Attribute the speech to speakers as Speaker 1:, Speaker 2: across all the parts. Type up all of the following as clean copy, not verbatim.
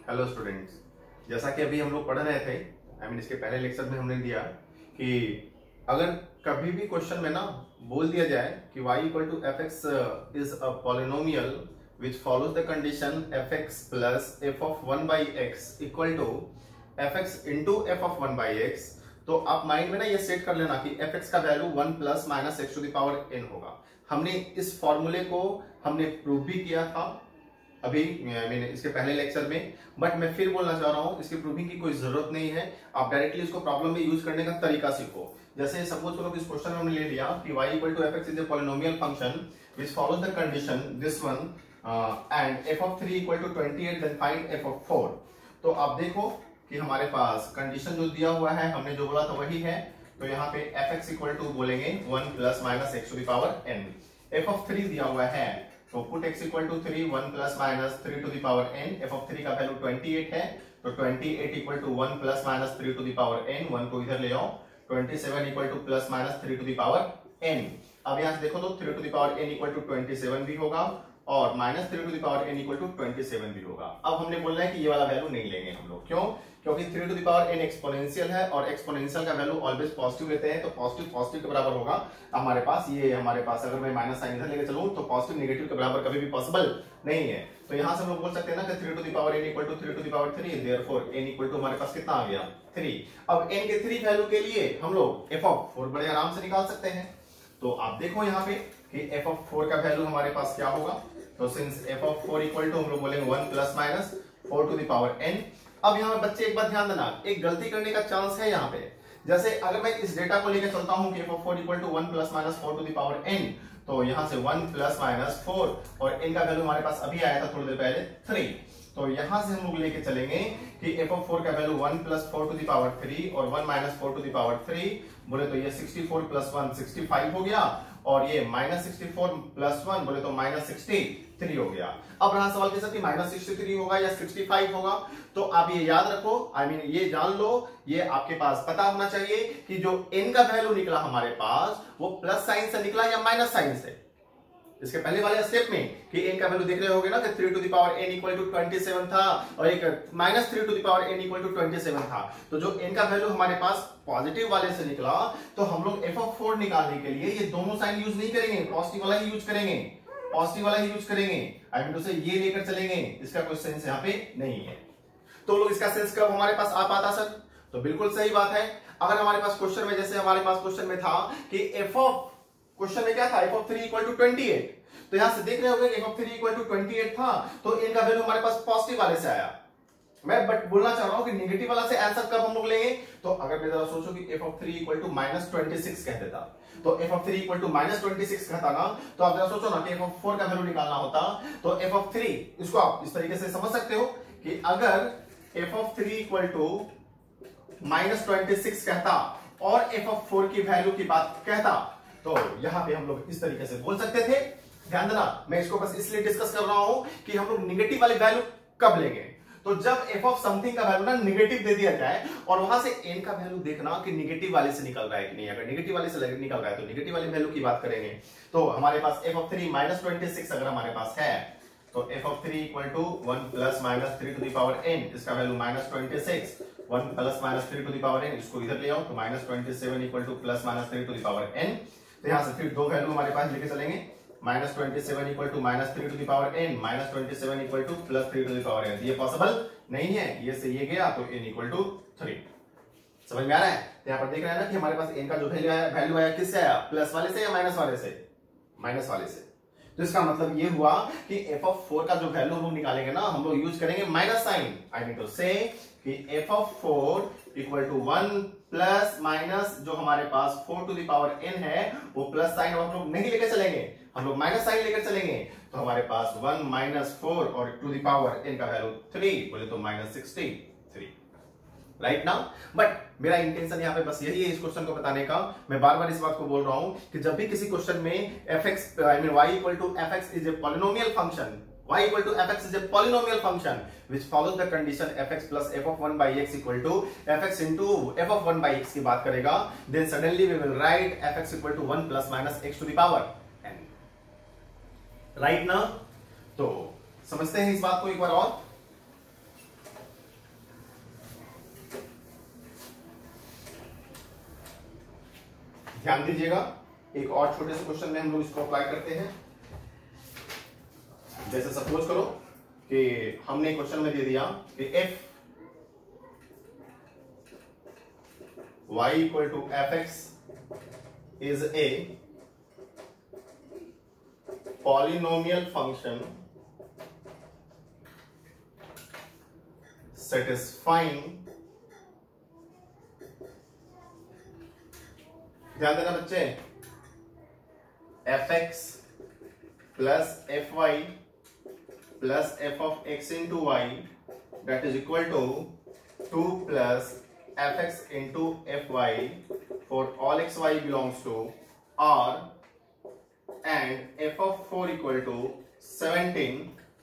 Speaker 1: Hello students, जैसा कि अभी हम लोग पढ़ रहे थे इसके पहले लेक्चर में हमने दिया कि अगर कभी भी क्वेश्चन में ना बोल दिया जाए कि y equal to F X is a polynomial which follows the condition F x plus F of one by x equal to F x into F of one by x, तो आप mind में ना ये set कर लेना कि F X का value one plus minus x to the power N होगा। हमने इस फॉर्मूले को हमने प्रूव भी किया था अभी इसके पहले लेक्चर में, बट मैं फिर बोलना चाह रहा हूं इसकी प्रूविंग की कोई जरूरत नहीं है। आप डायरेक्टली इसको प्रॉब्लम में यूज करने का तरीका सीखो। जैसे सपोज करो कि इस क्वेश्चन में हमने ले लिया कि y equal to F X is a polynomial function which follows the condition this one and f of 3 equal to 28 then find f of 4। तो आप देखो कि हमारे पास कंडीशन जो दिया हुआ है हमने जो बोला था वही है। तो यहाँ पे f x इक्वल टू बोलेंगे 1 plus minus x to the power n। f of 3 दिया हुआ है तो put x equal to 3 1 plus minus 3 to the power n। f of 3 का वैल्यू 28 है तो 28 equal to 1 plus minus 3 to the power n। 1 को इधर ले आओ, 27 equal to plus minus 3 to the power n। अब यहां से देखो तो 3 to the power n equal to 27 भी होगा और minus 3 to the power n equal to 27 भी होगा। अब हमने बोलना है कि ये वाला वैल्यू नहीं लेंगे हम लोग। क्यों? क्योंकि 3 to the power n exponential है और एक्सपोनेंशियल का वैल्यू ऑलवेज पॉजिटिव लेते हैं, तो पॉजिटिव पॉजिटिव के बराबर होगा। हमारे पास अगर मैं माइनस साइन इधर लेके चलूं तो पॉजिटिव नेगेटिव के बराबर कभी भी पॉसिबल नहीं है। तो यहां से हम लोग बोल सकते हैं ना कि 3 to the power n equal to 3 to the power 3, therefore n equal to हमारे पास कितना आ गया 3। अब n के 3 वैल्यू के लिए हम लोग f ऑफ 4 बड़े आराम से निकाल सकते हैं। तो आप देखो यहाँ पे कि f ऑफ 4 का वैल्यू हमारे पास क्या होगा। तो since f of 4 equal to हम लोग बोलेंगे 1 plus minus 4 to the power n। अब यहाँ बच्चे एक बात ध्यान देना, एक गलती करने का चांस है यहाँ पे। जैसे अगर मैं इस डेटा को लेकर चलता हूँ कि f of 4 equal to 1 plus minus 4 to the power n, तो यहाँ से 1 प्लस माइनस 4 और n का वैल्यू हमारे पास अभी आया था थोड़ी देर पहले 3। तो यहां से हम लोग लेके चलेंगे कि f ऑफ 4 का value 1 plus 4 to the power 3 और 1 माइनस 4 टू द पावर 3 बोले तो ये 64 प्लस 1 65 हो गया और ये माइनस 64 प्लस 1 बोले तो माइनस 63 हो गया। अब रहा सवाल कैसा कि माइनस 63 होगा या 65 होगा। तो आप ये याद रखो, ये जान लो, ये आपके पास पता होना चाहिए कि जो n का वैल्यू निकला हमारे पास वो प्लस साइन से निकला या माइनस साइन से। इसके पहले वाले स्टेप में कि n का वैल्यू देख रहे होगे ना कि 3 to the power n equal to 27 था और एक minus 3 to the power n equal to 27 था। तो जो n का वैल्यू हमारे पास पॉजिटिव वाले से निकला तो हम लोग f ऑफ 4 निकालने के लिए ये दोनों साइन यूज नहीं करेंगे, पॉजिटिव वाला ही यूज करेंगे, पॉजिटिव वाला ही यूज करेंगे। आई मीन टू से ये लेकर चलेंगे, इसका कोई सेंस यहाँ पे नहीं है। तो लोग इसका सेंस कब हमारे पास आ पाता सर? तो बिल्कुल सही बात है। अगर हमारे पास क्वेश्चन में, जैसे हमारे पास क्वेश्चन में था कि f ऑफ, क्वेश्चन में क्या था, f ऑफ 3 इक्वल टू 28, तो यहां से देख रहे होंगे f ऑफ 3 इक्वल टू 28 था तो n का वैल्यू हमारे पास पॉजिटिव वाले से आया। मैं बट बोलना चाह रहा हूं कि नेगेटिव वाला से आंसर कब हम लोग लेंगे। तो अगर मैं जरा सोचो कि f of 3 equal to minus 26 कह देता, तो f of 3 equal to minus 26 कहता ना, तो आप जरा सोचो ना कि f ऑफ 4 का वैल्यू निकालना होता तो f ऑफ 3, इसको आप इस तरीके से समझ सकते हो कि अगर f of 3 equal to minus 26 कहता और f ऑफ 4 की वैल्यू की बात कहता तो यहां पे हम लोग इस तरीके से बोल सकते थे। ध्यान देना, मैं इसको बस इसलिए डिस्कस कर रहा हूं कि हम लोग निगेटिव वाली वैल्यू कब लेंगे। तो जब f ऑफ समथिंग का वैल्यू ना निगेटिव दे दिया जाए और वहां से n का वैल्यू देखना कि निगेटिव वाले से निकल रहा है कि नहीं। अगर निगेटिव वाले से निकल रहा है तो निगेटिव वाली वैल्यू की बात करेंगे। तो हमारे पास f ऑफ 3 माइनस 26 अगर हमारे पास है तो f of 3 equal to 1 plus minus 3 to the power n, इसका value minus 26, 1 plus minus 3 to the power n, इसको इधर ले आओ तो minus 27 equal to plus minus 3 to the power n। तो यहां से फिर दो वैल्यू हमारे पास लेके चलेंगे, minus 27 equal to minus 3 to the power n, minus 27 equal to plus 3 to the power n। ये पॉसिबल नहीं है, ये से ये गया तो n इक्वल टू 3। समझ में आ रहा है? तो यहाँ पर देख रहे हैं ना कि हमारे पास n का जो वैल्यू आया किससे आया, प्लस वाले से या माइनस वाले से? माइनस वाले से। तो इसका मतलब ये हुआ कि f ऑफ 4 का जो वैल्यू हम लोग निकालेंगे ना, हम लोग यूज करेंगे minus sign. I mean to say कि f of 4 equal to 1 plus minus जो हमारे पास 4 टू द पावर n है वो प्लस साइन हम लोग नहीं लेकर चलेंगे, हम लोग माइनस साइन लेकर चलेंगे। तो हमारे पास 1 माइनस 4 और टू द पावर n का वैल्यू 3 बोले तो माइनस 63, राइट ना। बट मेरा इंटेंशन यहाँ पे बस यही है इस क्वेश्चन को बताने का। मैं बार बार इस बात को बोल रहा हूं कि जब भी किसी क्वेश्चन में fx y equal to fx is a polynomial function, y equal to fx is a polynomial function which follows the condition fx plus f of 1 by x equal to fx into f of 1 by x की बात करेगा, then suddenly we will write fx equal to 1 plus minus x to the power n, right ना। तो समझते हैं इस बात को एक बार और। ध्यान दीजिएगा, एक और छोटे से क्वेश्चन में हम लोग इसको अप्लाई करते हैं। जैसे सपोज करो कि हमने क्वेश्चन में दे दिया कि F y equal to F X is a polynomial function satisfying, ध्यान देना बच्चे, F x plus F Y plus F of X into Y that is equal to 2 plus F x into F Y for all X Y belongs to R and F of 4 equal to 17,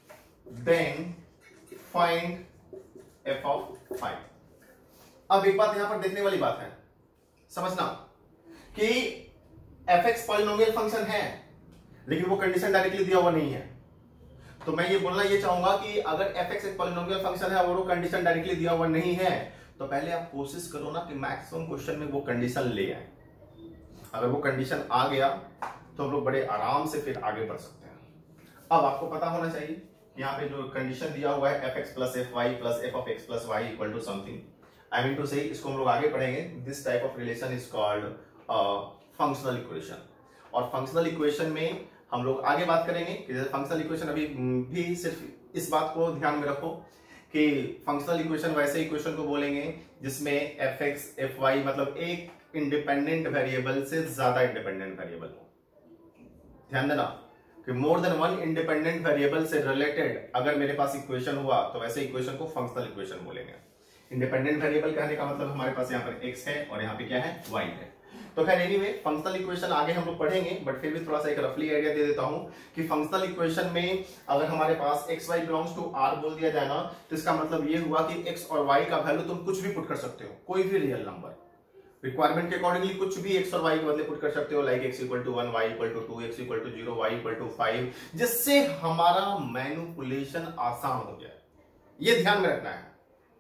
Speaker 1: then find F of 5। अब एक बात यहां पर देखने वाली बात है, समझना कि एफ एक्स पॉलिनोमियल फंक्शन है लेकिन वो कंडीशन डायरेक्टली दिया हुआ नहीं है। तो मैं ये बोलना ये चाहूंगा कि अगर एफ एक्स एक पॉलिनोमियल फंक्शन है और वो कंडीशन डायरेक्टली दिया हुआ नहीं है तो पहले आप कोशिश करो ना कि मैक्सिमम क्वेश्चन में वो कंडीशन ले आए। अगर वो कंडीशन आ गया तो हम लोग बड़े आराम से फिर आगे बढ़ सकते हैं। अब आपको पता होना चाहिए यहाँ पे जो कंडीशन दिया हुआ है F x plus F Y plus F of X plus Y equal to something, I mean to say इसको हम लोग आगे पढ़ेंगे। This type of relation is called functional equation. और फंक्शनल इक्वेशन में हम लोग आगे बात करेंगे कि जैसे फंक्शनल इक्वेशन अभी भी सिर्फ इस बात को ध्यान में रखो कि फंक्शनल इक्वेशन वैसे इक्वेशन को बोलेंगे जिसमें एफ एक्स एफ वाई मतलब एक इंडिपेंडेंट वेरिएबल से ज्यादा इंडिपेंडेंट वेरिएबल हो। ध्यान देना कि more than one independent variable से रिलेटेड अगर मेरे पास इक्वेशन हुआ तो वैसे इक्वेशन को फंक्शनल इक्वेशन बोलेंगे। इंडिपेंडेंट वेरिएबल कहने का मतलब हमारे पास यहाँ पर x है और यहाँ पे क्या है y है। तो खैर एनीवे फंक्शनल इक्वेशन आगे हम लोग पढ़ेंगे, बट फिर भी थोड़ा सा एक रफली आइडिया दे देता हूं कि फंक्शनल इक्वेशन में अगर हमारे पास x y belongs to r बोल दिया जाए ना तो इसका मतलब ये हुआ कि x और y का वैल्यू तुम कुछ भी पुट कर सकते हो, कोई भी रियल नंबर रिक्वायरमेंट के अकॉर्डिंगली कुछ भी x और y के बदले पुट कर सकते हो, like x equal to 1, y equal to 2, x equal to 0, y equal to 5, जिससे हमारा मैनिपुलेशन आसान हो जाए। ये ध्यान में रखना है।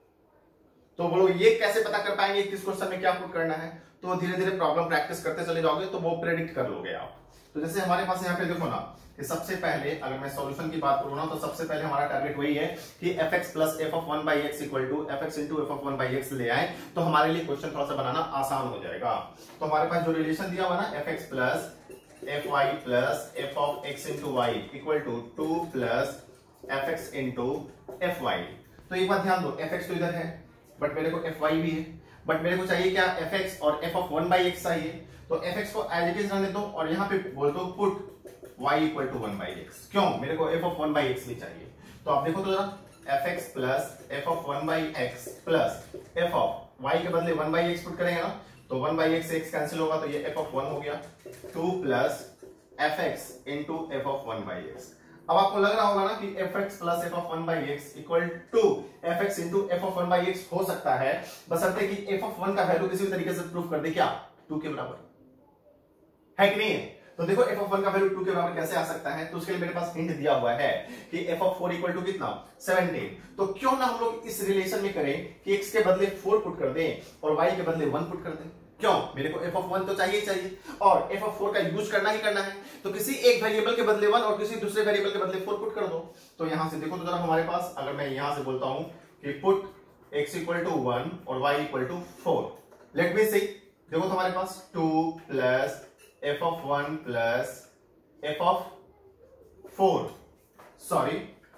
Speaker 1: तो बोलो ये कैसे पता कर पाएंगे किस क्वेश्चन में क्या पुट करना है? तो धीरे धीरे प्रॉब्लम प्रैक्टिस करते चले जाओगे तो वो प्रेडिक्ट कर लोगे आप। तो जैसे हमारे पास यहाँ पे देखो ना कि सबसे पहले अगर मैं सॉल्यूशन की बात करूँ ना तो सबसे पहले हमारा टारगेट वही है कि F x plus F of 1 by x equal to F x into F of 1 by X ले आए तो हमारे लिए क्वेश्चन थोड़ा सा बनाना आसान हो जाएगा। तो हमारे पास जो रिलेशन दिया हुआ ना F x plus F Y plus F of X into Y equal to 2 plus F x into F Y. तो एक बात ध्यान दो, एफ एक्स तो इधर है बट मेरे को एफ वाई भी है, बट मेरे को चाहिए क्या एफ एक्स और एफ ऑफ 1 बाई एक्स चाहिए। तो एफ एक्स को एज इट इज रहने दो और यहाँ पे बोल दो put y equal to 1 by x. क्यों? मेरे को f ऑफ 1 बाई एक्स भी चाहिए। तो आप देखो तो जरा f x plus F of 1 by x plus F of y के बदले 1 बाई एक्स पुट करेंगे ना तो 1 बाई एक्स से x कैंसिल होगा तो ये f ऑफ 1 हो गया 2 plus F x into F of 1 by x. अब आपको लग रहा होगा ना कि F x plus F of 1 by x equal to F x into F of 1 by x हो सकता है, बशर्ते कि एफ ऑफ 1 का वैल्यू किसी भी तरीके से प्रूफ कर दे क्या 2 के बराबर है कि नहीं है। तो देखो एफ ऑफ 1 का वैल्यू 2 के बराबर कैसे आ सकता है, तो उसके लिए मेरे पास हिंट दिया हुआ है कि एफ ऑफ 4 इक्वल टू कितना 17। तो क्यों ना हम लोग इस रिलेशन में करें कि x के बदले 4 पुट कर दें और y के बदले 1 पुट कर दें। क्यों? मेरे को एफ ऑफ 1 तो चाहिए चाहिए और एफ ऑफ 4 का यूज करना ही करना है। तो किसी एक वेरिएबल के बदले 1 और किसी दूसरे वेरिएबल के बदले 4 पुट कर दो। तो यहां से देखो तो जरा हमारे पास अगर मैं यहां से बोलता हूं कि पुट x इक्वल टू 1 और y equal to 4, let me see. देखो तो हमारे पास 2 plus F of 1 plus F of 4, sorry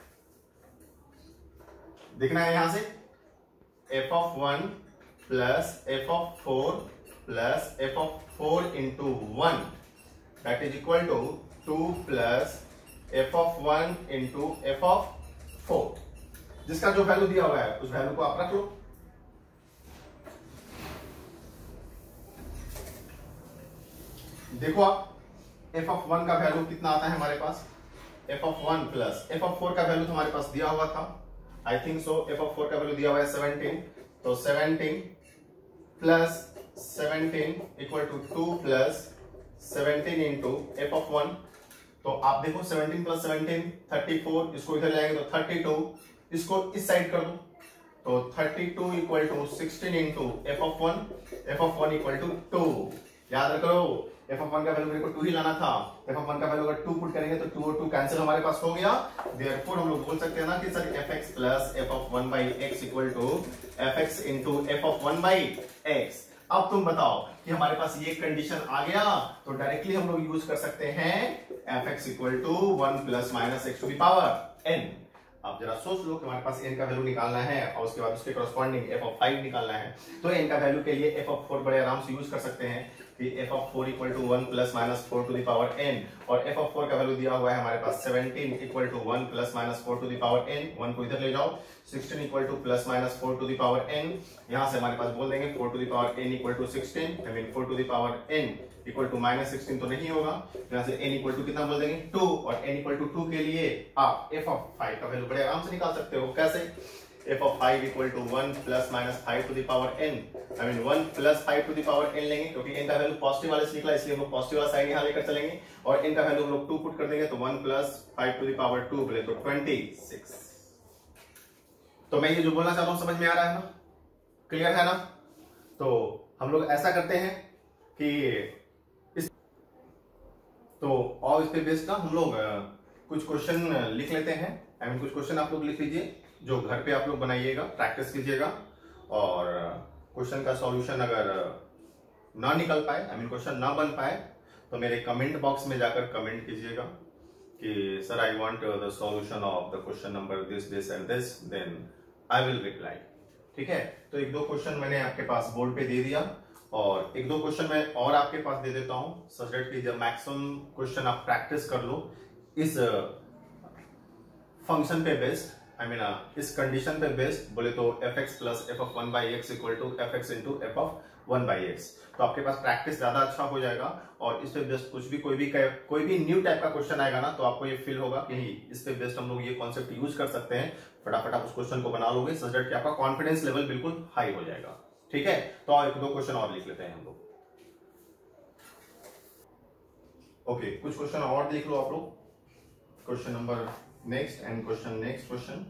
Speaker 1: देखना है यहां से f of 1 plus F of 4 plus F of 4 into 1 that is equal to 2 plus F of 1 into F of 4, जिसका जो वैल्यू दिया हुआ है उस वैल्यू को आप रख लो। देखो आप एफ ऑफ 1 का वैल्यू कितना आता है हमारे पास, f of 1 plus F of 4 का वैल्यू तो हमारे पास दिया हुआ था, I think so f of 4 का वैल्यू दिया हुआ है 17। तो 17 plus 17 equal to 2 plus 17 into F of 1। तो आप देखो 17 प्लस 17 34, इसको इधर लाएंगे तो 32, इसको इस साइड कर दो तो 32 equal to 16 into F of 1 equal to 2, याद रखो एफ ऑफ 1 का वैल्यू मेरे को 2 ही लाना था, एफ ऑफ 1 का वैल्यू अगर 2 पुट करेंगे तो 2 और 2 कैंसिल हमारे पास हो गया। देयरफॉर हम लोग बोल सकते हैं ना कि sir f x plus F of 1 by x equal to F x into F of 1 by x. अब तुम बताओ कि हमारे पास ये कंडीशन आ गया तो डायरेक्टली हम लोग यूज कर सकते हैं f x equal to 1 plus minus x to the power n. अब जरा सोच लो कि हमारे पास n का वैल्यू निकालना है और उसके बाद उसके करस्पॉन्डिंग f ऑफ 5 निकालना है, तो n का वैल्यू के लिए f ऑफ 4 बड़े आराम से यूज कर सकते हैं कि f of 4 equal to 1 plus minus 4 to the power n, और f ऑफ 4 का वैल्यू दिया हुआ है हमारे पास 17 equal to 1 plus minus 4 to the power n, 1 को इधर ले जाओ, 16 equal to plus minus 4 to the power n, यहां से हमारे पास बोल देंगे 4 to the power n equal to 16, I mean 4 to the power n equal to minus 16 तो नहीं होगा, यहां से n इक्वल टू कितना बोल देंगे 2, और n इक्वल टू 2 के लिए आप f ऑफ 5 का वैल्यू बड़े आराम से निकाल सकते हो। कैसे? f of 5 equal to 1 plus minus 5 to the power n, I mean 1 plus 5 to the power n लेंगे क्योंकि n का वैल्यू पॉजिटिव वाले से निकला इसलिए हम लोग पॉजिटिव वाला साइन यहां लेकर चलेंगे, और n का वैल्यू हम लोग 2 पुट कर देंगे तो 1 प्लस 5 टू द पावर 2 बोले तो 26। तो मैं ये जो बोलना चाहता हूं समझ में आ रहा है ना, क्लियर है ना? तो हम लोग ऐसा करते हैं कि तो और इस पे बेस्ड ना हम लोग कुछ क्वेश्चन लिख लेते हैं, आई मीन कुछ क्वेश्चन आप लोग लिख लीजिए जो घर पे आप लोग बनाइएगा, प्रैक्टिस कीजिएगा, और क्वेश्चन का सॉल्यूशन अगर ना निकल पाए, आई मीन क्वेश्चन ना बन पाए, तो मेरे कमेंट बॉक्स में जाकर कमेंट कीजिएगा कि sir I want the solution of the question number this this and this, then I will reply. ठीक है, तो एक दो क्वेश्चन मैंने आपके पास बोर्ड पे दे दिया और एक दो क्वेश्चन मैं और आपके पास दे देता हूं, सच दैट कि जब मैक्सिमम क्वेश्चन आप प्रैक्टिस कर लो इस फंक्शन पे बेस्ड, आई मीन इस कंडीशन पे बेस्ड बोले तो f x plus F of 1 by x equal to F x into F of 1 by x, तो आपके पास प्रैक्टिस ज्यादा अच्छा हो जाएगा, और इस पे बेस्ड कुछ भी कोई भी न्यू टाइप का क्वेश्चन आएगा ना तो आपको ये फील होगा कि इस पे बेस्ड हम लोग ये कॉन्सेप्ट यूज कर सकते हैं, फटाफट आप उस क्वेश्चन को बना लोगे, सच दैट कि आपका कॉन्फिडेंस लेवल बिल्कुल हाई हो जाएगा। ठीक है, तो एक दो क्वेश्चन और लिख लेते हैं हम लोग। ओके, कुछ क्वेश्चन और लिख लो आप लोग, question number next and question next question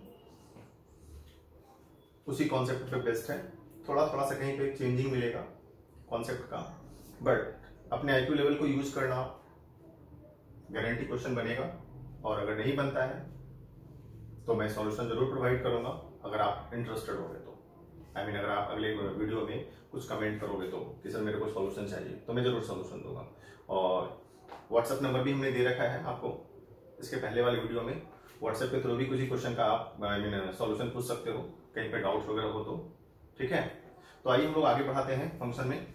Speaker 1: उसी कॉन्सेप्ट पे बेस्ड है, थोड़ा थोड़ा सा कहीं पे चेंजिंग मिलेगा कॉन्सेप्ट का, बट अपने आईक्यू लेवल को यूज करना, गारंटी क्वेश्चन बनेगा, और अगर नहीं बनता है तो मैं सॉल्यूशन जरूर प्रोवाइड करूंगा अगर आप इंटरेस्टेड होगे तो, आई मीन अगर आप अगले वीडियो में कुछ कमेंट करोगे तो कि सर मेरे को सॉल्यूशन चाहिए तो मैं जरूर सॉल्यूशन दूंगा, और व्हाट्सएप नंबर भी हमने दे रखा है आपको इसके पहले वाले वीडियो में, व्हाट्सएप के थ्रू भी कुछ ही क्वेश्चन का आप आई मीन सॉल्यूशन पूछ सकते हो कहीं पे डाउट वगैरह हो तो। ठीक है, तो आइए हम लोग आगे बढ़ाते हैं फंक्शन में।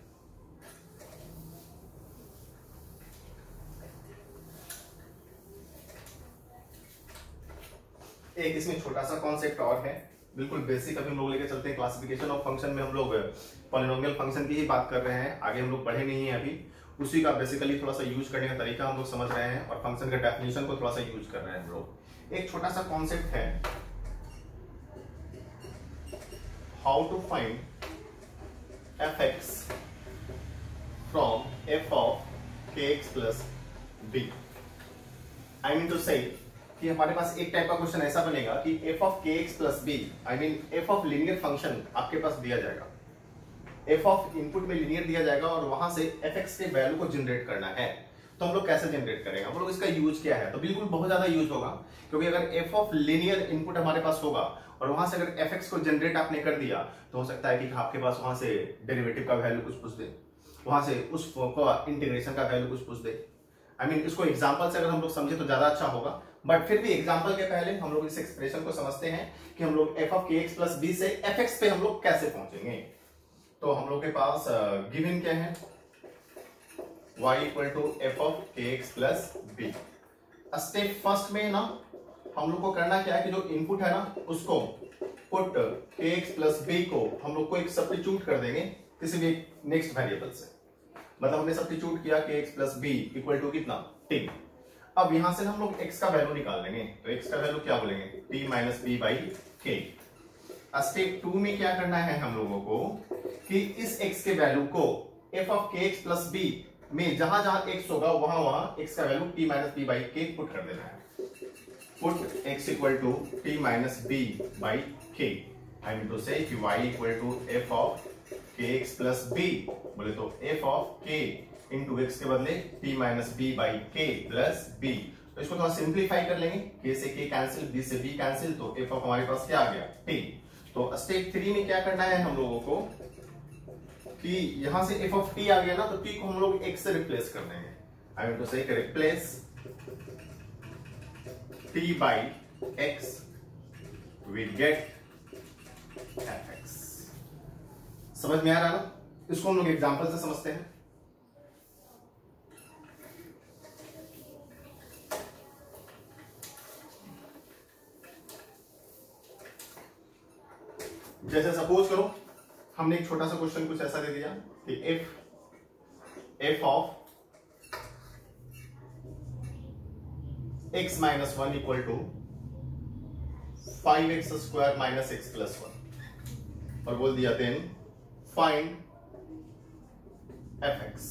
Speaker 1: एक इसमें छोटा सा कॉन्सेप्ट और है, बिल्कुल बेसिक, अभी हम लोग लेके चलते हैं क्लासिफिकेशन ऑफ फंक्शन में, हम लोग पॉलिनोमियल फंक्शन की ही बात कर रहे हैं, आगे हम लोग पढ़े नहीं है अभी, उसी का बेसिकली थोड़ा सा यूज करने का तरीका हम लोग समझ रहे हैं, और फंक्शन का डेफिनेशन को थोड़ा सा यूज कर रहे हैं हम लोग। एक छोटा सा कॉन्सेप्ट है, how to find f x from f of k x plus B. I mean to say कि हमारे पास एक टाइप का क्वेश्चन ऐसा बनेगा कि f of kx plus B, I mean f of linear function आपके पास दिया जाएगा, f ऑफ इनपुट में लीनियर दिया जाएगा और वहां से fx के वैल्यू को जनरेट करना है, तो हम लोग कैसे जनरेट करेंगे, हम लोग इसका यूज क्या है, तो बिल्कुल बहुत ज्यादा यूज होगा, क्योंकि अगर f ऑफ लीनियर इनपुट हमारे पास होगा और वहां से अगर fx को जनरेट आपने कर दिया तो हो सकता है कि आपके पास वहां से डेरिवेटिव का वैल्यू कुछ पूछ दे, वहां से उस इंटीग्रेशन का वैल्यू कुछ पूछ दे, आई मीन इसको एग्जांपल से अगर हम लोग समझे तो ज्यादा अच्छा होगा, बट फिर भी एग्जांपल के पहले हम लोग इस एक्सप्रेशन को समझते हैं कि हम लोग f of kx plus b से fx पे हम लोग कैसे पहुंचेंगे। तो हम लोग के पास गिवन क्या है, y equal to f of kx plus b। Step first में ना हम लोग को करना क्या है कि जो इनपुट है ना उसको पुट kx प्लस b को हम लोग को एक सब्स्टिट्यूट कर देंगे किसी भी नेक्स्ट वेरिएबल से, मतलब हमने सब्स्टिट्यूट किया kx plus b equal to कितना t। अब यहां से हम लोग x का वैल्यू निकाल लेंगे, तो x का वैल्यू क्या बोलेंगे t minus b by k. Step 2 में क्या करना है हम लोगों को कि इस x के वैल्यू को f of kx plus b में जहां जहां x होगा वहां वहां x का value t minus b by k put कर देना है, put x equal to t minus b by k, I mean to say y equal to f of kx plus b, बोले तो f of k into x के बदले t minus b by k plus b. तो इसको थोड़ा simplify कर लेंगे, k से k कैंसिल, b से b कैंसिल, तो f ऑफ हमारे पास क्या आ गया t। तो स्टेप 3 में क्या करना है हम लोगों को कि यहां से f ऑफ t आ गया ना, तो t को हम लोग x से रिप्लेस कर देंगे। I mean to say replace t by x we get fx। समझ में आ रहा ना? इसको हम लोग एग्जांपल से समझते हैं। जैसे सपोज करो हमने एक छोटा सा क्वेश्चन कुछ ऐसा दे दिया कि f of x minus 1 equal to 5x square minus x plus 1 और बोल दिया देन फाइंड fx।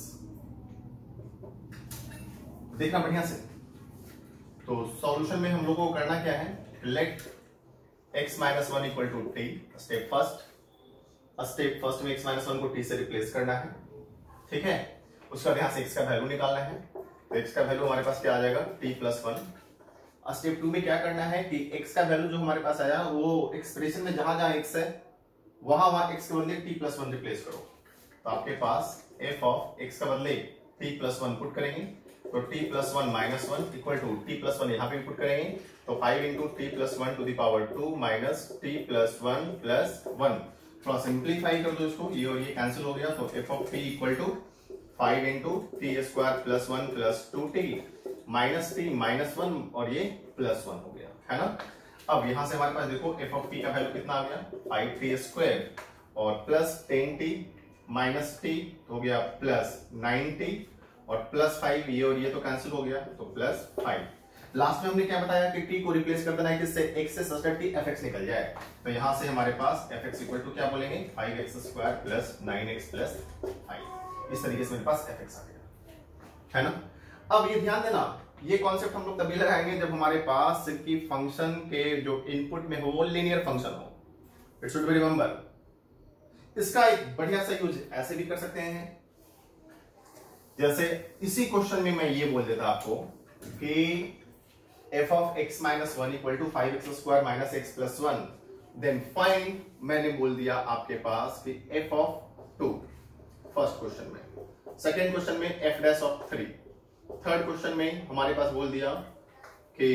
Speaker 1: देखना बढ़िया से, तो सॉल्यूशन में हम लोगों को करना क्या है, let x minus 1 equal to t, step first में x माइनस 1 को t से रिप्लेस करना है, ठीक है। उसका यहां से x का वैल्यू निकालना है, तो x का वैल्यू हमारे पास क्या आ जाएगा t प्लस 1। स्टेप 2 में क्या करना है कि x का वैल्यू जो हमारे पास आया वो एक्सप्रेशन में जहां जहां x है वहां x के बदले t प्लस 1 रिप्लेस करो। तो आपके पास f ऑफ x का बदले t प्लस 1 पुट करेंगे, तो t plus 1 minus 1 equal to t plus 1 यहाँ पे पुट करेंगे, तो 5 into t plus 1 to the power 2 minus t plus 1 plus 1। थोड़ा सिंप्लीफाई कर दो इसको, ये और ये कैंसिल हो गया, तो f of t equal to 5 into t square plus 1 plus 2t minus t minus 1 और ये प्लस 1 हो गया, है ना। अब यहां से हमारे पास देखो f ऑफ t का वैल्यू कितना आ गया 5t स्क्वायर और प्लस 10t माइनस t हो गया प्लस 9t और प्लस 5, ये और ये तो कैंसिल हो गया, तो प्लस 5। लास्ट में हमने क्या बताया कि t को रिप्लेस कर देना है किससे, x से, सच दैट fx निकल जाए। तो यहां से हमारे पास fx इक्वल टू क्या बोलेंगे 5x square plus 9x plus 5। इस तरीके से मेरे पास fx आ गया, है ना। अब ये ध्यान देना, ये कॉन्सेप्ट हम लोग तभी लगाएंगे जब हमारे पास की फंक्शन के जो इनपुट में हो वो लीनियर फंक्शन हो। It should be remember. इसका एक बढ़िया सा यूज ऐसे भी कर सकते हैं, जैसे इसी क्वेश्चन में मैं ये बोल देता आपको कि f of x minus 1 equal to 5x square minus x plus 1, then find, मैंने बोल दिया आपके पास कि f ऑफ 2 फर्स्ट क्वेश्चन में, सेकेंड क्वेश्चन में f dash of 3, third question में हमारे पास बोल दिया कि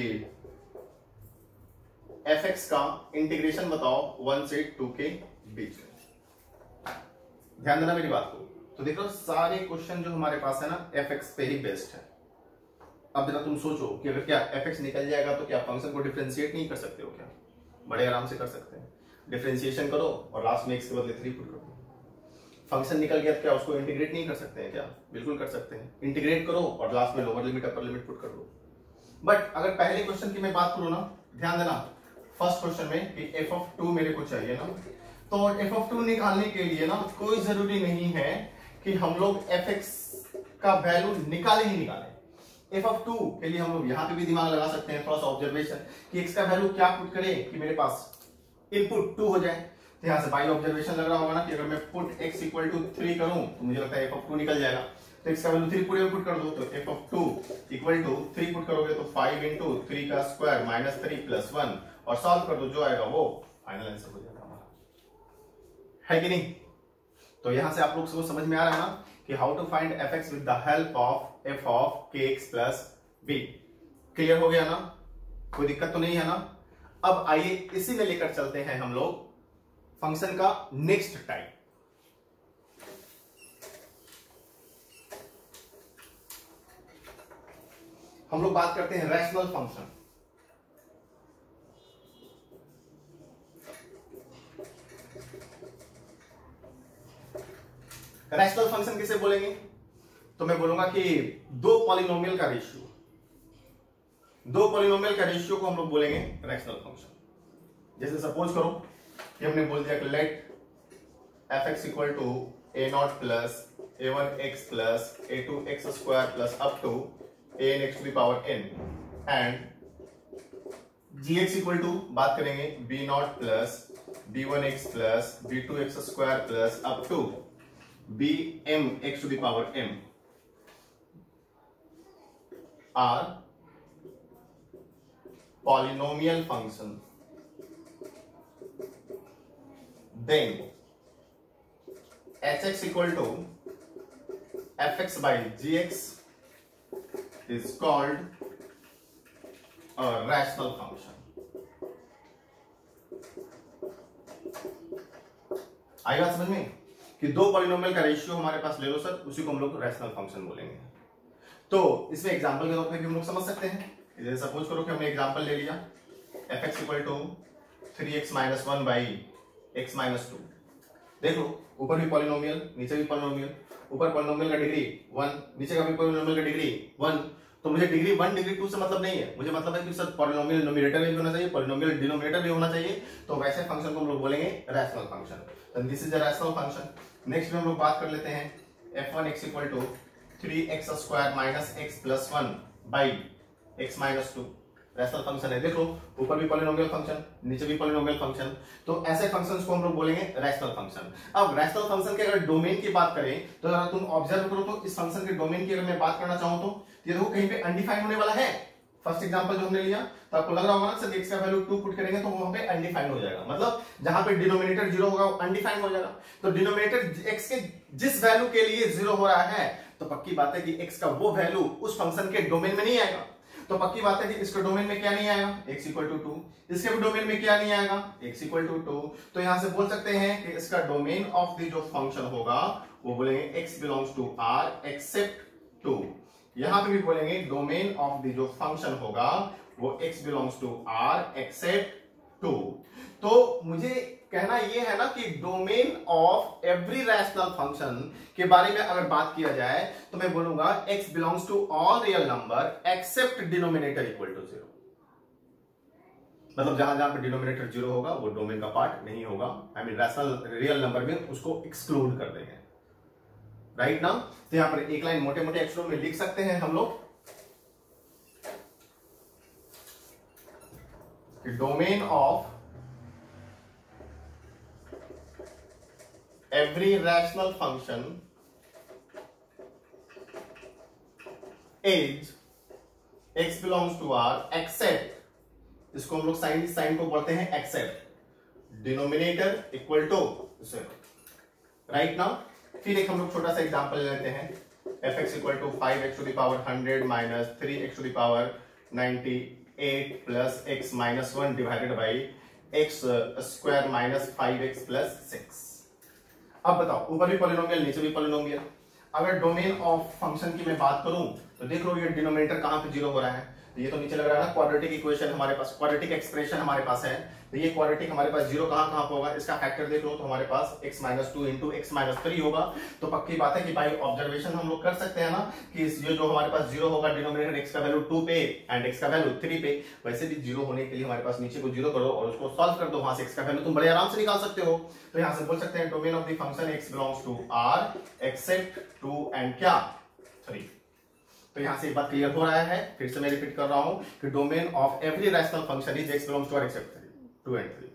Speaker 1: fx का इंटीग्रेशन बताओ 1 से 2 के बीच में। ध्यान देना मेरी बात को। तो देखो सारे क्वेश्चन जो हमारे पास है ना fx पे ही बेस्ड है। अब जरा तुम सोचो कि अगर क्या fx निकल जाएगा तो क्या फंक्शन को डिफरेंशिएट नहीं कर सकते हो क्या? बड़े आराम से कर सकते हैं। डिफरेंशिएशन करो और लास्ट में x के बदले 3 पुट करो। फंक्शन निकल गया तो क्या उसको इंटीग्रेट नहीं कर सकते हैं क्या? बिल्कुल कर सकते हैं। इंटीग्रेट करो और लास्ट में lower limit upper limit put कर दो। बट अगर पहले क्वेश्चन की मैं बात करूं ना, ध्यान देना, फर्स्ट क्वेश्चन में कि f ऑफ 2 मेरे को चाहिए ना, तो f ऑफ 2 निकालने के लिए ना कोई जरूरी नहीं है कि हम लोग fx का वैल्यू निकाले ही निकाले। f ऑफ 2 के लिए हम लोग यहाँ पे भी दिमाग लगा सकते हैं, थोड़ा सा ऑब्जर्वेशन कि x का वैल्यू क्या पुट करें कि मेरे पास इनपुट 2 हो जाए। तो यहाँ से बाई ऑब्जर्वेशन लग रहा होगा ना कि अगर मैं पुट x इक्वल टू 3 करूं तो मुझे लगता है f ऑफ 2 निकल जाएगा। तो x का वैल्यू 3 पूरे में पुट कर दो, तो f of 2 equal to 3 put करोगे तो 5 इंटू 3 का स्क्वायर माइनस 3 प्लस 1 और सॉल्व कर दो, जो आएगा वो फाइनल आंसर हो जाएगा हमारा, है कि नहीं। तो यहां से आप लोग को समझ में आ रहा है ना कि how to find fx with the help of f of kx plus b। Clear हो गया ना, कोई दिक्कत तो नहीं है ना। अब आइए इसी में लेकर चलते हैं हम लोग फंक्शन का नेक्स्ट टाइप। हम लोग बात करते हैं रैशनल फंक्शन। रैशनल फंक्शन किसे बोलेंगे? तो मैं बोलूंगा कि दो पॉलिनोमियल का रेशियो, दो पॉलिनोमियल का रेशियो को हम लोग बोलेंगे रैशनल फंक्शन। जैसे सपोज करो कि हमने बोल दिया कि let fx equal to a0 plus a1x plus a2x square plus up to an x to the power n and gx equal to बात करेंगे b0 plus b1x plus b2x square plus up to bmx to the power m। are polynomial function, then hx equal to fx by gx is called a rational function. आई बात समझ में कि दो polynomial का ratio हमारे पास ले लो sir, उसी को हम लोग रैशनल फंक्शन बोलेंगे। तो इसमें एग्जांपल के तौर पे भी हम लोग समझ सकते हैं। जैसे सपोज करो कि हमने एग्जांपल ले लिया fx equal to 3x minus 1 by x minus 2। देख लो ऊपर भी पॉलिनोमियल, नीचे भी पॉलिनोमियल। ऊपर पॉलिनोमियल का डिग्री 1, नीचे का भी पॉलिनोमियल का डिग्री 1। तो मुझे डिग्री 1 डिग्री 2 से मतलब नहीं है, मुझे मतलब है कि सर पॉलिनोमियल न्यूमरेटर भी होना चाहिए, पॉलिनोमियल डिनोमिनेटर भी होना चाहिए। तो वैसे फंक्शन को हम लोग बोलेंगे रैशनल फंक्शन। तो this is a rational function. Next में हम लोग बात कर लेते हैं f1x equal to 3x square minus x plus 1 by x minus 2। Rational function है। देखो ऊपर भी पॉलिनोमियल फंक्शन, नीचे भी पॉलिनोमियल फंक्शन। तो ऐसे फंक्शंस को हम लोग बोलेंगे रैशनल फंक्शन। अब रैशनल फंक्शन के अगर डोमेन की बात करें तो अगर तुम ऑब्जर्व करो तो इस फंक्शन के डोमेन की अगर मैं बात करना चाहूं तो ये देखो कहीं पे अनडिफाइंड होने वाला है। फर्स्ट एग्जांपल जो हमने लिया तो आपको लग रहा होगा ना सर x का वैल्यू 2 पुट करेंगे तो वहां पे अनडिफाइंड हो जाएगा, मतलब जहां पे डिनोमिनेटर 0 होगा वो अनडिफाइंड हो जाएगा। तो डिनोमिनेटर x के जिस वैल्यू के लिए 0 हो रहा है तो पक्की बात है कि x का वो वैल्यू उस फंक्शन के डोमेन में नहीं आएगा। तो पक्की बात है कि इसके डोमेन में क्या नहीं आएगा, x इक्वल टू 2। इसके भी डोमेन में क्या नहीं आएगा, x इक्वल टू 2। तो यहां से बोल सकते हैं कि इसका डोमेन ऑफ द जो फंक्शन होगा वो बोलेंगे x belongs to r except 2। यहां पे भी बोलेंगे डोमेन ऑफ द जो फंक्शन होगा वो x belongs to r except 2। तो मुझे कहना यह है ना कि domain of every rational function के बारे में अगर बात किया जाए तो मैं बोलूंगा x belongs to all real number except denominator equal to 0। मतलब जहां जहां पे डिनोमिनेटर 0 होगा वो डोमेन का पार्ट नहीं होगा, I mean rational real number में उसको एक्सक्लूड कर देंगे। राइट ना? तो यहां पर एक लाइन मोटे मोटे अक्षरों में लिख सकते हैं हम लोग, domain of every rational function is x belongs to r except, इसको हम लोग साइन को बोलते हैं except denominator equal to 0। Right now फिर एक हम लोग छोटा सा एग्जांपल ले लेते हैं fx equal to 5x to the power 100 minus 3x to the power 98 plus x minus 1 divided by x square minus 5x plus 6। अब बताओ ऊपर भी पॉलिनोमियल नीचे भी पॉलिनोमियल। अगर डोमेन ऑफ फंक्शन की मैं बात करूं तो देख लो ये डिनोमिनेटर कहां पे 0 हो रहा है, तो ये तो नीचे लग रहा है ना क्वाड्रेटिक इक्वेशन हमारे पास, क्वाड्रेटिक एक्सप्रेशन हमारे पास है। तो ये क्वाड्रेटिक हमारे पास 0 कहां कहां पे होगा, इसका फैक्टर देख लो तो हमारे पास x minus 2 into x minus 3 होगा। तो पक्की बात है कि बाई ऑब्जर्वेशन हम लोग कर सकते हैं ना कि ये जो हमारे पास 0 होगा डिनोमिनेटर x का वैल्यू 2 पे एंड x का वैल्यू 3 पे। वैसे भी 0 होने के लिए हमारे पास नीचे को 0 करो और उसको सॉल्व कर दो, वहां से x का वैल्यू तुम बड़े आराम से निकाल सकते हो। तो यहां से बोल सकते हैं domain of the function x belongs to r except 2 and क्या 3। तो यहां से एक बात क्लियर हो रहा है, फिर से मैं रिपीट कर रहा हूं कि domain of every rational function is x belongs to r except 2 and 3।